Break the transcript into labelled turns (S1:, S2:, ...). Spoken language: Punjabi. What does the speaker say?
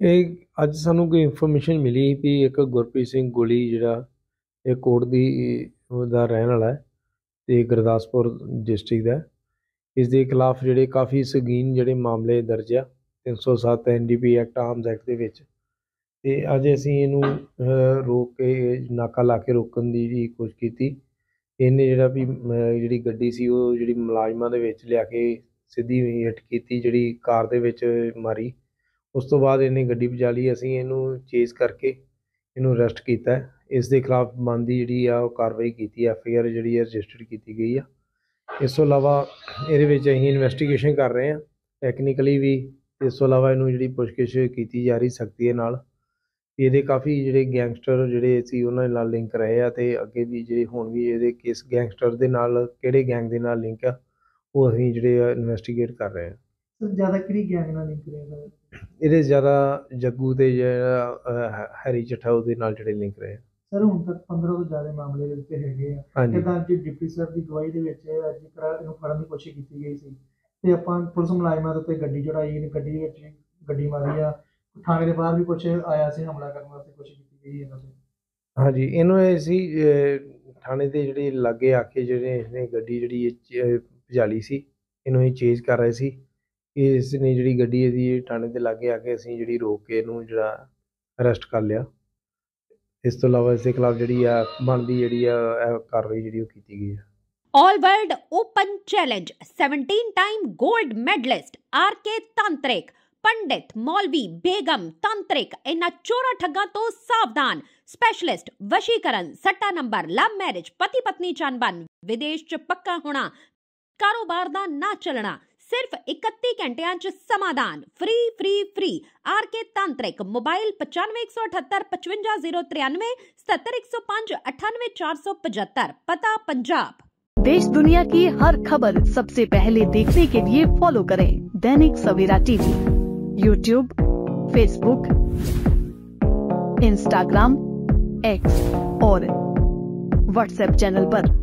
S1: ਇਹ ਅੱਜ ਸਾਨੂੰ ਕੋਈ ਇਨਫੋਰਮੇਸ਼ਨ ਮਿਲੀ ਵੀ ਇੱਕ ਗੁਰਪ੍ਰੀਤ ਸਿੰਘ ਗੋਲੀ ਜਿਹੜਾ ਇਹ ਕੋਟ ਦੀ ਦਾ ਰਹਿਣ ਵਾਲਾ ਹੈ ਤੇ ਗੁਰਦਾਸਪੁਰ ਡਿਸਟ੍ਰਿਕਟ ਦਾ। ਇਸ ਦੇ ਖਿਲਾਫ ਜਿਹੜੇ ਕਾਫੀ ਸੰਗੀਨ ਜਿਹੜੇ ਮਾਮਲੇ ਦਰਜ ਆ 307 ਐਨਡੀਪੀ ਐਕਟ ਆਰਮਸ ਐਕਟ ਦੇ ਵਿੱਚ। ਤੇ ਅੱਜ ਅਸੀਂ ਇਹਨੂੰ ਰੋਕ ਕੇ ਨਾਕਾ ਲਾ ਕੇ ਰੋਕਣ ਦੀ ਜੀ ਕੋਸ਼ਿਸ਼ ਕੀਤੀ। ਇਹਨੇ ਜਿਹੜਾ ਵੀ ਜਿਹੜੀ ਗੱਡੀ ਸੀ ਉਹ ਜਿਹੜੀ ਮੁਲਾਜ਼ਮਾਂ ਦੇ ਵਿੱਚ ਲਿਆ ਕੇ ਸਿੱਧੀ ਹਿੱਟ ਕੀਤੀ, ਜਿਹੜੀ ਕਾਰ ਦੇ ਵਿੱਚ ਮਾਰੀ। ਉਸ ਤੋਂ ਬਾਅਦ ਇਹਨੇ ਗੱਡੀ ਭਜਾ ਲਈ। ਅਸੀਂ ਇਹਨੂੰ ਚੇਸ ਕਰਕੇ ਇਹਨੂੰ ਅਰੈਸਟ ਕੀਤਾ। ਇਸ ਦੇ ਖਿਲਾਫ ਬਣਦੀ ਜਿਹੜੀ ਆ ਉਹ ਕਾਰਵਾਈ ਕੀਤੀ, FIR ਜਿਹੜੀ ਆ ਰਜਿਸਟਰਡ ਕੀਤੀ ਗਈ ਆ। ਇਸ ਤੋਂ ਇਲਾਵਾ ਇਹਦੇ ਵਿੱਚ ਅਸੀਂ ਇਨਵੈਸਟੀਗੇਸ਼ਨ ਕਰ ਰਹੇ ਹਾਂ ਟੈਕਨੀਕਲੀ ਵੀ। ਇਸ ਤੋਂ ਇਲਾਵਾ ਇਹਨੂੰ ਜਿਹੜੀ ਪੁੱਛਗਿੱਛ ਕੀਤੀ ਜਾ ਰਹੀ ਸਖਤੀ ਦੇ ਨਾਲ। ਇਹਦੇ ਕਾਫੀ ਜਿਹੜੇ ਗੈਂਗਸਟਰ ਜਿਹੜੇ ਸੀ ਉਹਨਾਂ ਨਾਲ ਲਿੰਕ ਰਹੇ ਆ ਤੇ ਅੱਗੇ ਵੀ ਜਿਹੜੇ ਹੁਣ ਵੀ ਇਹਦੇ ਕਿਸ ਗੈਂਗਸਟਰ ਦੇ ਨਾਲ ਕਿਹੜੇ ਗੈਂਗ ਦੇ ਨਾਲ ਲਿੰਕ ਆ ਉਹ ਅਸੀਂ ਜਿਹੜੇ ਆ ਇਨਵੈਸਟੀਗੇਟ ਕਰ ਰਹੇ ਹਾਂ।
S2: ਜ਼ਿਆਦਾ ਕਿਹੜੀ ਗੈਂਗ ਨਾਲ ਲਿੰਕ ਰਹੇ?
S1: ਇਹਦੇ ਜ਼ਿਆਦਾ ਜੱਗੂ ਤੇ ਜਿਹੜਾ ਹੈਰੀ ਚੱਠਾ ਉਹਦੇ ਨਾਲ ਜਿਹੜੇ ਲਿੰਕ ਰਹੇ।
S2: ਸਰ ਹੁਣ ਤੱਕ 15 ਤੋਂ ਜ਼ਿਆਦਾ ਮਾਮਲੇ ਦੇ ਵਿੱਚ ਹੈਗੇ ਆ। ਜਿੱਦਾਂ ਕਿ ਡਿਪਟੀ ਸਰ ਦੀ ਗਵਾਹੀ ਦੇ ਵਿੱਚ ਜ਼ਿਕਰ ਇਹਨੂੰ ਫੜਨ ਦੀ ਕੋਸ਼ਿਸ਼ ਕੀਤੀ ਗਈ ਸੀ ਤੇ ਆਪਾਂ ਪੁਲਿਸ ਮੁਲਾਜ਼ਮਾਂ ਦੇ ਉੱਤੇ ਗੱਡੀ ਚੜਾਈ, ਗੱਡੀ ਵਿੱਚ ਗੱਡੀ ਮਾਰੀ ਆ। ਥਾਣੇ ਦੇ ਬਾਹਰ ਵੀ ਕੁਛ ਆਇਆ ਸੀ ਹਮਲਾ ਕਰਨ ਵਾਸਤੇ ਕੋਸ਼ਿਸ਼ ਕੀਤੀ ਗਈ ਇਹਨਾਂ ਤੇ। ਹਾਂਜੀ,
S1: ਇਹਨੂੰ ਇਹ ਸੀ ਥਾਣੇ ਦੇ ਜਿਹੜੇ ਲਾਗੇ ਆ ਕੇ ਜਿਹੜੇ ਇਹਨੇ ਗੱਡੀ ਜਿਹੜੀ ਭਜਾ ਲਈ ਸੀ, ਇਹਨੂੰ ਇਹ ਚੇਜ਼ ਕਰ ਰਹੇ ਸੀ। ਇਸ ਨੇ ਜਿਹੜੀ ਗੱਡੀ ਇਹਦੀ ਥਾਣੇ ਦੇ ਲਾਗੇ ਆ ਕੇ ਅਸੀਂ ਜਿਹੜੀ ਰੋਕ ਕੇ ਇਹਨੂੰ ਜਿਹੜਾ ਅਰੈਸਟ ਕਰ ਲਿਆ। ਇਸ ਤੋਂ ਇਲਾਵਾ ਇਸ ਦੇ ਖਿਲਾਫ ਜਿਹੜੀ ਆ ਬਣਦੀ ਜਿਹੜੀ ਆ ਕਾਰਵਾਈ ਜਿਹੜੀ ਉਹ ਕੀਤੀ ਗਈ ਹੈ।
S3: All World Open Challenge 17-time gold medalist RK तांत्रिक पंडित मौलवी बेगम तांत्रिक इन्हां चोरा ठग्गां तो सावधान। स्पेशलिस्ट वशीकरण, सट्टा नंबर, लव मैरिज, पति पत्नी चनबन, विदेश च पक्का होना, कारोबार दा ना चलना, सिर्फ 31 घंटियां च समाधान। फ्री फ्री फ्री RK तांत्रिक। मोबाइल 95 178 55 093 77 105 98 475। पता पंजाब।
S4: देश दुनिया की हर खबर सबसे पहले देखने के लिए फॉलो करें Dainik Savera TV, YouTube, Facebook, Instagram, X और व्हाट्सएप चैनल पर।